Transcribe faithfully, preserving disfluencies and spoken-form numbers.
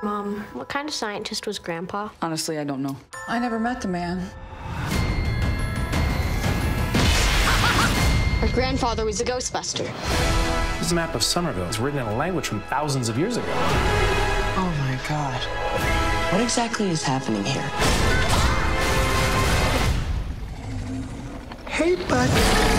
Mom, what kind of scientist was Grandpa? Honestly, I don't know. I never met the man. Her grandfather was a Ghostbuster. This map of Somerville is written in a language from thousands of years ago. Oh my God. What exactly is happening here? Hey, bud.